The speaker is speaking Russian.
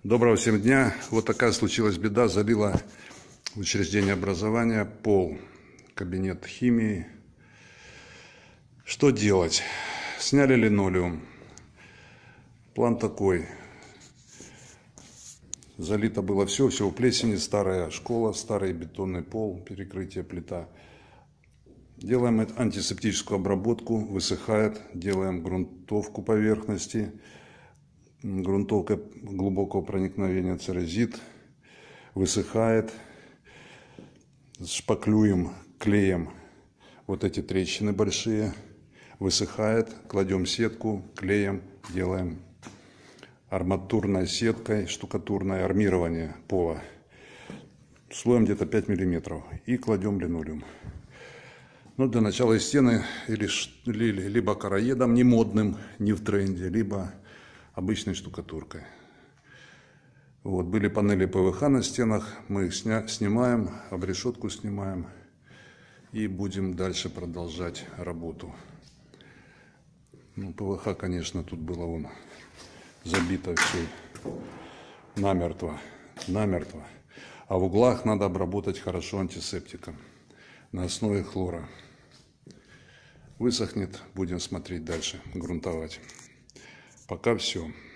Доброго всем дня. Вот такая случилась беда. Залила учреждение образования, пол, кабинет химии. Что делать? Сняли линолеум. План такой. Залито было все в плесени, старая школа, старый бетонный пол, перекрытие, плита. Делаем антисептическую обработку, высыхает, делаем грунтовку поверхности. Грунтовка глубокого проникновения церезит, высыхает, шпаклюем клеем вот эти трещины большие, высыхает, кладем сетку, клеем, делаем арматурной сеткой, штукатурное армирование пола, слоем где-то 5 мм, и кладем линолеум. Но для начала стены либо короедом, не модным, не в тренде, либо обычной штукатуркой. Вот, были панели ПВХ на стенах, мы их снимаем, обрешетку снимаем и будем дальше продолжать работу. Ну, ПВХ, конечно, тут было забито все намертво. А в углах надо обработать хорошо антисептиком на основе хлора. Высохнет, будем смотреть дальше, грунтовать. Пока все.